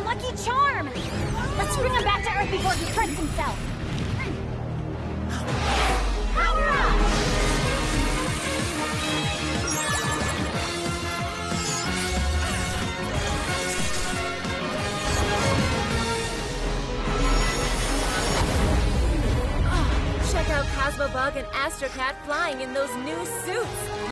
lucky charm! Let's bring him back to Earth before he hurts himself! Power up! Check out Cosmobug and Astruc flying in those new suits!